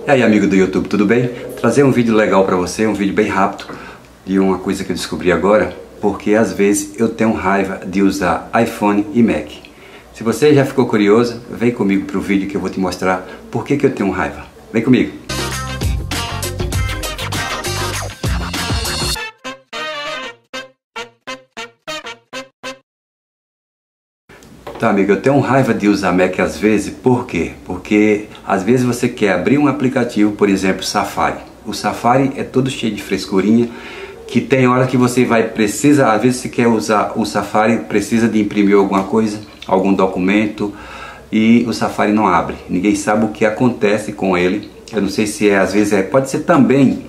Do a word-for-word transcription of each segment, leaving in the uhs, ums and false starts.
E aí, amigo do YouTube, tudo bem? Trazer um vídeo legal para você, um vídeo bem rápido de uma coisa que eu descobri agora, porque às vezes eu tenho raiva de usar iPhone e Mac. Se você já ficou curioso, vem comigo para o vídeo que eu vou te mostrar por que que eu tenho raiva. Vem comigo! Então, amigo, eu tenho raiva de usar Mac às vezes. Por quê? Porque às vezes você quer abrir um aplicativo, por exemplo, Safari. O Safari é todo cheio de frescurinha, que tem hora que você vai precisa, às vezes você quer usar o Safari, precisa de imprimir alguma coisa, algum documento, e o Safari não abre. Ninguém sabe o que acontece com ele. Eu não sei se é, às vezes é, pode ser também,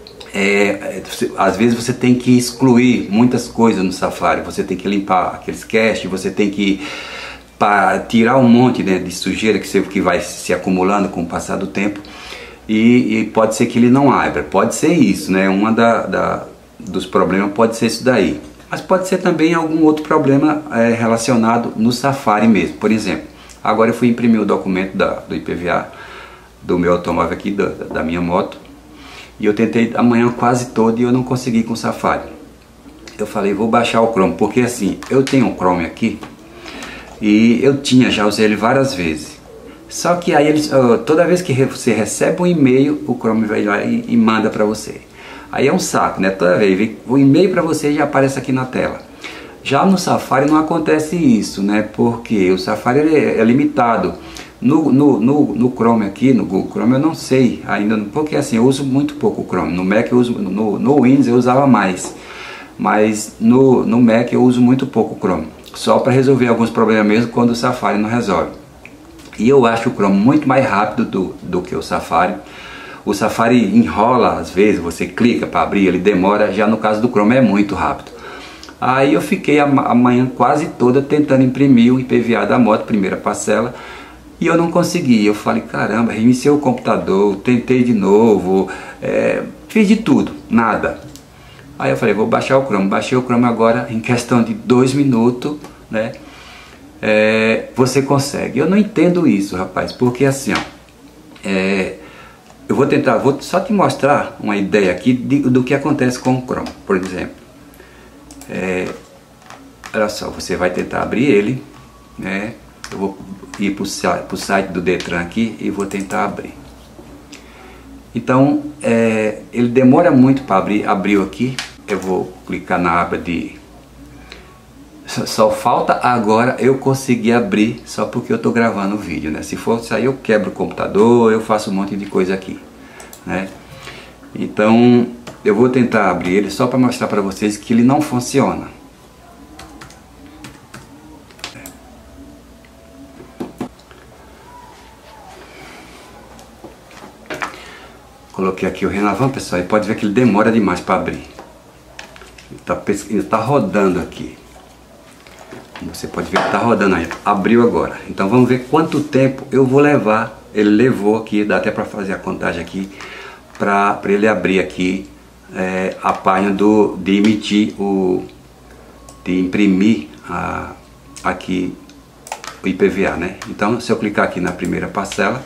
é, às vezes você tem que excluir muitas coisas no Safari. Você tem que limpar aqueles caches, você tem que para tirar um monte, né, de sujeira que, você, que vai se acumulando com o passar do tempo, e, e pode ser que ele não abra. Pode ser isso, né? Uma da, da, dos problemas pode ser isso daí. Mas pode ser também algum outro problema é, relacionado no Safari mesmo. Por exemplo, agora eu fui imprimir o documento da, do I P V A do meu automóvel aqui, da, da minha moto, e eu tentei a manhã quase toda e eu não consegui com o Safari. Eu falei, vou baixar o Chrome, porque assim, eu tenho um Chrome aqui, e eu tinha, já usei ele várias vezes. Só que aí eles, toda vez que você recebe um e-mail, o Chrome vai lá e, e manda para você. Aí é um saco, né? Toda vez o e-mail para você já aparece aqui na tela. Já no Safari não acontece isso, né? Porque o Safari é, é limitado. No, no, no, no Chrome aqui, no Google Chrome, eu não sei ainda, porque assim, eu uso muito pouco o Chrome. No Mac eu uso, no, no Windows eu usava mais, mas no, no Mac eu uso muito pouco o Chrome. Só para resolver alguns problemas mesmo quando o Safari não resolve. E eu acho o Chrome muito mais rápido do, do que o Safari. O Safari enrola às vezes, você clica para abrir, ele demora. Já no caso do Chrome é muito rápido. Aí eu fiquei a, a manhã quase toda tentando imprimir o I P V A da moto, primeira parcela, e eu não consegui. Eu falei, caramba, reiniciei o computador, tentei de novo, é, fiz de tudo, nada. Aí eu falei, vou baixar o Chrome. Baixei o Chrome agora, em questão de dois minutos, né? É, você consegue. Eu não entendo isso, rapaz, porque assim, ó, é, eu vou tentar, vou só te mostrar uma ideia aqui de, do que acontece com o Chrome, por exemplo. É, olha só, você vai tentar abrir ele, né? Eu vou ir para o site do Detran aqui e vou tentar abrir. Então, é, ele demora muito para abrir. Abriu aqui, eu vou clicar na aba de... Só, só falta agora eu conseguir abrir, só porque eu estou gravando o vídeo, né? Se for sair, eu quebro o computador, eu faço um monte de coisa aqui, né? Então, eu vou tentar abrir ele só para mostrar para vocês que ele não funciona. Coloquei aqui o Renavan, pessoal, e pode ver que ele demora demais para abrir. Ele está tá rodando aqui. Você pode ver que está rodando aí. Abriu agora. Então vamos ver quanto tempo eu vou levar. Ele levou aqui, dá até para fazer a contagem aqui, para ele abrir aqui é, a página do, de emitir o... de imprimir a, aqui o I P V A, né? Então se eu clicar aqui na primeira parcela,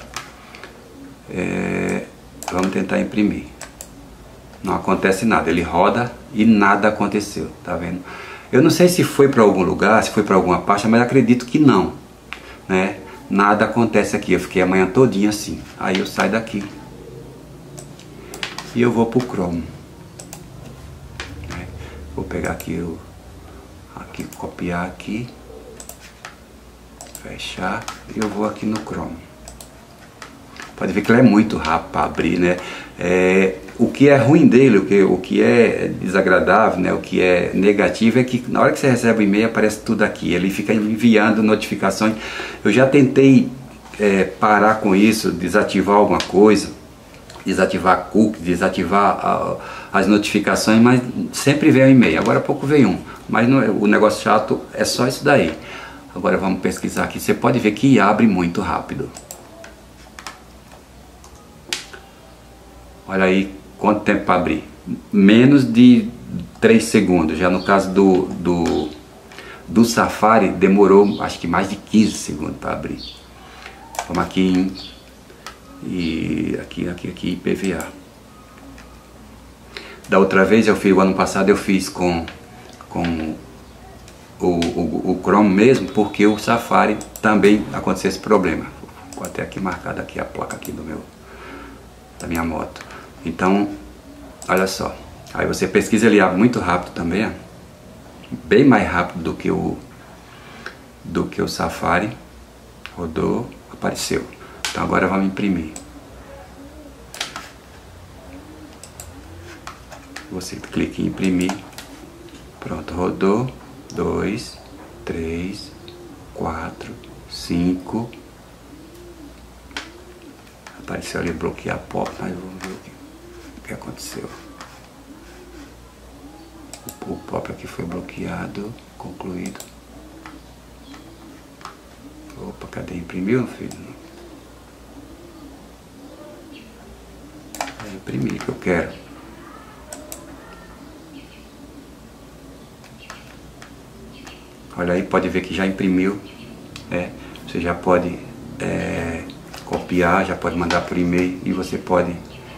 é, vamos tentar imprimir. Não acontece nada, ele roda e nada aconteceu, tá vendo? Eu não sei se foi para algum lugar, se foi para alguma pasta, mas acredito que não, né? Nada acontece aqui, eu fiquei a manhã todinha assim. Aí eu saio daqui e eu vou pro Chrome, né? Vou pegar aqui, o, aqui, copiar aqui, fechar, e eu vou aqui no Chrome. Pode ver que ele é muito rápido para abrir, né? É, o que é ruim dele, o que, o que é desagradável, né? O que é negativo é que na hora que você recebe o e-mail aparece tudo aqui. Ele fica enviando notificações. Eu já tentei é, parar com isso, desativar alguma coisa, desativar cookies, desativar a, as notificações, mas sempre vem um e-mail. Agora há pouco veio um, mas não, o negócio chato é só isso daí. Agora vamos pesquisar aqui. Você pode ver que abre muito rápido. Olha aí quanto tempo para abrir. Menos de três segundos. Já no caso do, do, do Safari demorou acho que mais de quinze segundos para abrir. Vamos aqui em e aqui, aqui, aqui I P V A. Da outra vez eu fiz, o ano passado eu fiz com, com o, o, o Chrome mesmo, porque o Safari também aconteceu esse problema. Vou até aqui marcado aqui a placa aqui do meu, da minha moto. Então, olha só. Aí você pesquisa, ele abre muito rápido também, ó. Bem mais rápido do que o do que o Safari. Rodou, apareceu. Então agora vamos imprimir. Você clica em imprimir. Pronto, rodou. dois, três, quatro, cinco. Apareceu ali bloquear pop, mas vamos ver o que, o que aconteceu. O pop aqui foi bloqueado, concluído. Opa, cadê? Imprimiu, filho? É imprimir que eu quero. Olha aí, pode ver que já imprimiu, né? Você já pode é, copiar, já pode mandar por e-mail e você pode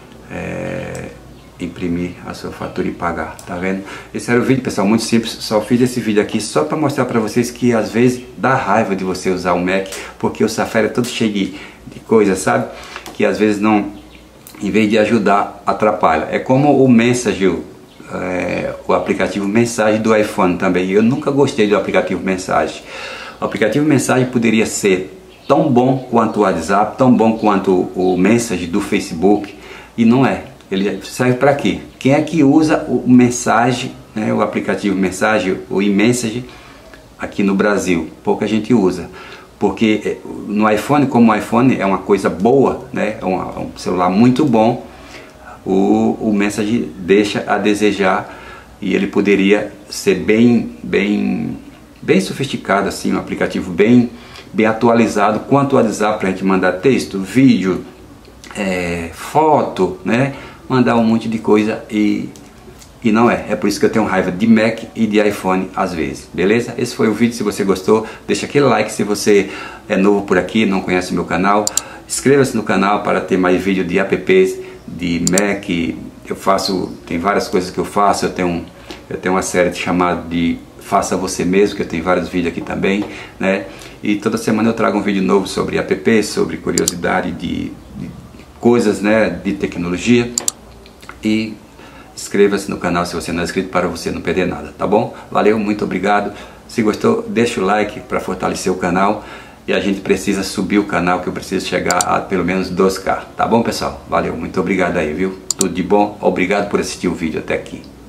é, imprimir a sua fatura e pagar, tá vendo? Esse era o vídeo, pessoal, muito simples. Só fiz esse vídeo aqui só para mostrar para vocês que às vezes dá raiva de você usar o Mac, porque o Safari é todo cheio de, de coisa, sabe? Que às vezes não, em vez de ajudar, atrapalha. É como o Messenger, é, o aplicativo Mensagem do iPhone também. Eu nunca gostei do aplicativo Mensagem. O aplicativo Mensagem poderia ser tão bom quanto o WhatsApp, tão bom quanto o Message do Facebook, e não é. Ele serve para quê? Quem é que usa o Mensagem, né, o aplicativo Mensagem, o iMessage aqui no Brasil? Pouca gente usa. Porque no iPhone, como o iPhone é uma coisa boa, né, é um celular muito bom, o, o Message deixa a desejar e ele poderia ser bem, bem, bem sofisticado, assim, um aplicativo bem, bem atualizado quanto o WhatsApp para a gente mandar texto, vídeo, é, foto, né? Mandar um monte de coisa e, e não é. É por isso que eu tenho raiva de Mac e de iPhone às vezes, beleza? Esse foi o vídeo. Se você gostou, deixa aquele like. Se você é novo por aqui, não conhece o meu canal, inscreva-se no canal para ter mais vídeo de apps de Mac. Eu faço, tem várias coisas que eu faço. Eu tenho, eu tenho uma série chamada de Faça Você Mesmo, que eu tenho vários vídeos aqui também, né? E toda semana eu trago um vídeo novo sobre apps, sobre curiosidade de, de coisas, né, de tecnologia. E inscreva-se no canal se você não é inscrito, para você não perder nada, tá bom? Valeu, muito obrigado. Se gostou, deixa o like para fortalecer o canal. E a gente precisa subir o canal, que eu preciso chegar a pelo menos dois K, tá bom, pessoal? Valeu, muito obrigado aí, viu? Tudo de bom, obrigado por assistir o vídeo até aqui.